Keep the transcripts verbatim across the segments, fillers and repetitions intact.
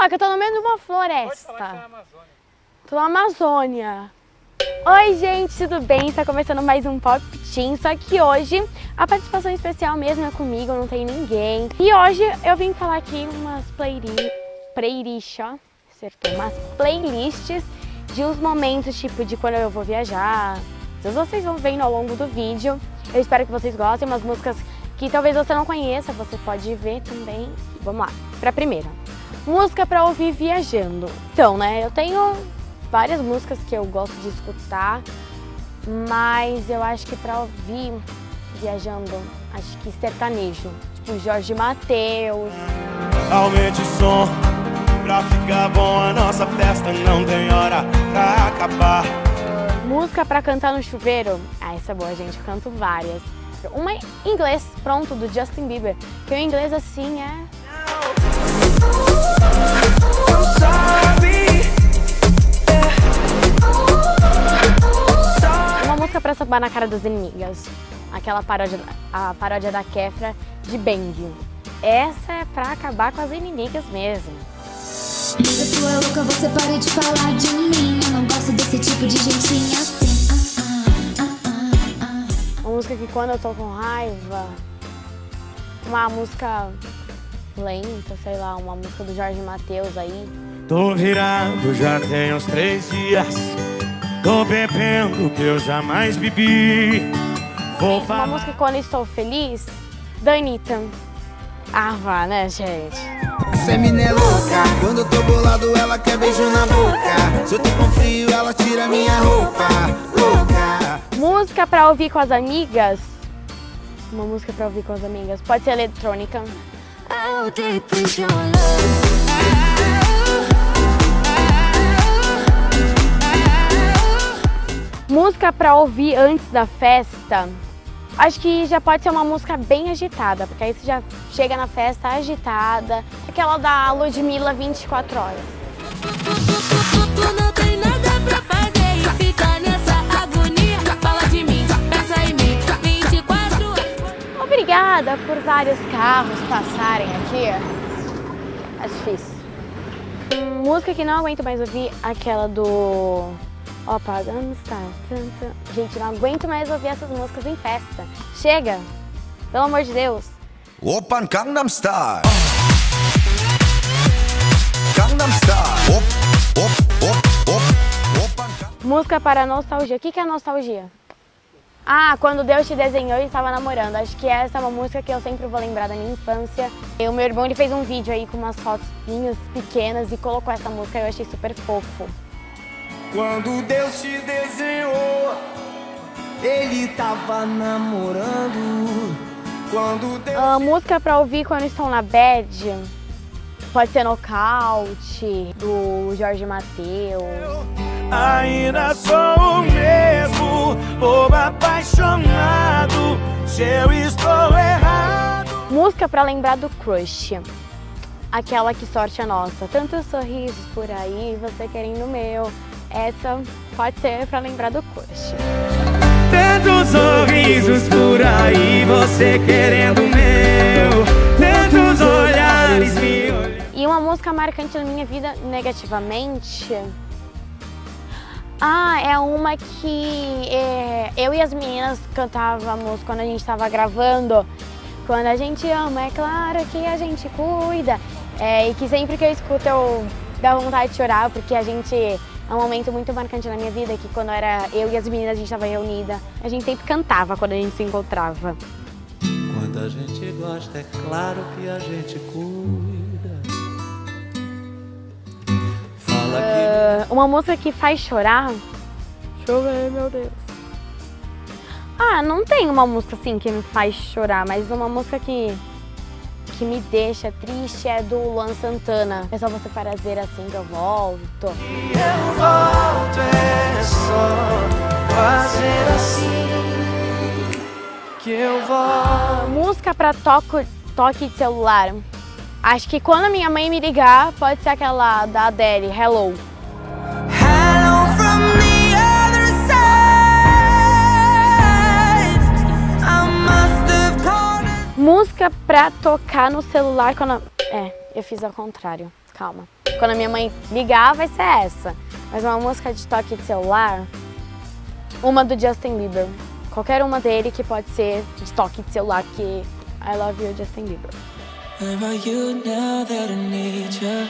falar que eu tô no meio de uma floresta. Pode falar que tá na Amazônia. Tô na Amazônia. Oi, gente, tudo bem? Está começando mais um Pop Team, só que hoje a participação especial mesmo é comigo, não tem ninguém. E hoje eu vim falar aqui umas playlists, playlist, ó, acertou, umas playlists de uns momentos, tipo, de quando eu vou viajar. Vocês vão vendo ao longo do vídeo. Eu espero que vocês gostem, umas músicas que talvez você não conheça, você pode ver também. Vamos lá, pra primeira. Música pra ouvir viajando. Então, né, eu tenho várias músicas que eu gosto de escutar, mas eu acho que pra ouvir viajando, acho que sertanejo, tipo Jorge Mateus. Aumente o som, pra ficar bom a nossa festa não tem hora pra acabar. Música pra cantar no chuveiro, ah, essa é boa, gente, eu canto várias. Uma em inglês, pronto, do Justin Bieber, que o inglês assim é... Uma música pra sambar na cara das inimigas, aquela paródia, a paródia da Kefra de Bang. Essa é pra acabar com as inimigas mesmo. Eu sou louca, você para de falar de mim. Eu não gosto desse tipo de jeitinho assim. Uma música que quando eu tô com raiva, uma música lenta, sei lá, uma música do Jorge Mateus aí. Tô virado, já tem uns três dias. Tô bebendo que eu jamais bebi. Vou falar... Uma música que quando eu estou feliz, da Anitta. Ah, vá, né, gente? Essa mina é louca, quando eu tô bolado ela quer beijo na boca. Se eu tô com frio ela tira minha roupa, louca. Música pra ouvir com as amigas. Uma música pra ouvir com as amigas. Pode ser eletrônica. Música pra ouvir antes da festa. Acho que já pode ser uma música bem agitada, porque aí você já chega na festa agitada. Aquela da Ludmilla vinte e quatro horas. Tu não tem nada pra fazer e fica nessa agonia. Fala de mim, pensa em mim, vinte e quatro horas. Obrigada por vários carros passarem aqui. É difícil. Hum, música que não aguento mais ouvir, aquela do... Opa, Gangnam Style. Gente, não aguento mais ouvir essas músicas em festa. Chega! Pelo amor de Deus. Opa, Gangnam Style. Gangnam Style. Op, op, op, op. Opa, música para nostalgia. O que é nostalgia? Ah, quando Deus te desenhou e estava namorando. Acho que essa é uma música que eu sempre vou lembrar da minha infância. E o meu irmão ele fez um vídeo aí com umas fotos minhas pequenas e colocou essa música e eu achei super fofo. Quando Deus te desenhou, ele tava namorando. Quando Deus... A música pra ouvir quando estão na bad, pode ser Nocaute, do Jorge Mateus. Ainda sou o mesmo, bobo apaixonado, se eu estou errado. Música pra lembrar do crush. Aquela que sorte a nossa. Tantos sorrisos por aí, você querendo o meu. Essa pode ser pra lembrar do crush. Tantos sorrisos por aí, você querendo o meu. Tantos olhares me olhando. E uma música marcante na minha vida negativamente. Ah, é uma que é, eu e as meninas cantávamos quando a gente estava gravando. Quando a gente ama, é claro que a gente cuida. É, e que sempre que eu escuto eu dá vontade de chorar, porque a gente... É um momento muito marcante na minha vida, que quando era eu e as meninas, a gente estava reunida, a gente sempre cantava quando a gente se encontrava. Quando a gente gosta, é claro que a gente cuida. Fala uh, que... Uma música que faz chorar? Deixa eu ver, meu Deus. Ah, não tem uma música assim que me faz chorar, mas uma música que... que me deixa triste é do Luan Santana. É só você fazer assim que eu volto. Eu volto, é só fazer assim que eu volto. Música pra toco, toque de celular. Acho que quando a minha mãe me ligar, pode ser aquela da Adele, Hello. Hello from the other side. I must have called it. Música pra tocar no celular quando... É, eu fiz ao contrário. Calma. quando a minha mãe ligar vai ser essa. Mas uma música de toque de celular, uma do Justin Bieber. Qualquer uma dele que pode ser de toque de celular, que I love you, Justin Bieber. Where are you now that I need you?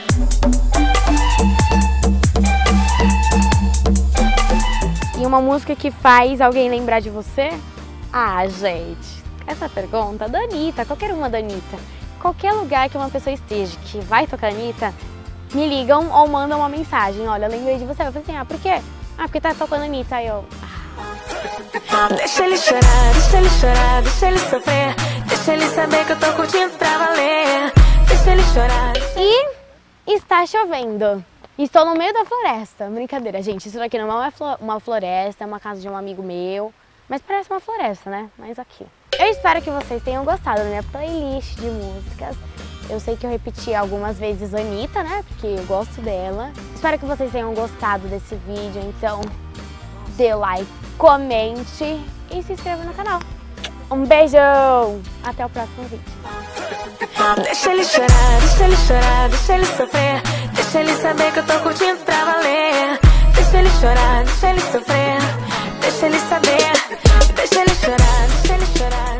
E uma música que faz alguém lembrar de você? Ah, gente, essa pergunta da Anitta, qualquer uma da Anitta. Qualquer lugar que uma pessoa esteja que vai tocar Anitta, me ligam ou mandam uma mensagem. Olha, eu lembrei de você. Eu falei assim, ah, por quê? Ah, porque tá tocando Anitta. Aí eu... Ah. Deixa ele chorar, deixa ele chorar, deixa ele sofrer. Deixa ele saber que eu tô curtindo pra valer. Deixa ele chorar. E está chovendo. Estou no meio da floresta. Brincadeira, gente. Isso daqui não é uma floresta, é uma casa de um amigo meu. Mas parece uma floresta, né? Mas aqui. Eu espero que vocês tenham gostado da minha playlist de músicas. Eu sei que eu repeti algumas vezes a Anitta, né? Porque eu gosto dela. Espero que vocês tenham gostado desse vídeo. Então, dê like, comente e se inscreva no canal. Um beijão! Até o próximo vídeo. Deixa ele chorar, deixa ele chorar, deixa ele sofrer. Deixa ele saber que eu tô curtindo pra valer. Deixa ele chorar, deixa ele sofrer. Deixa ele saber, deixa ele chorar, deixa ele chorar.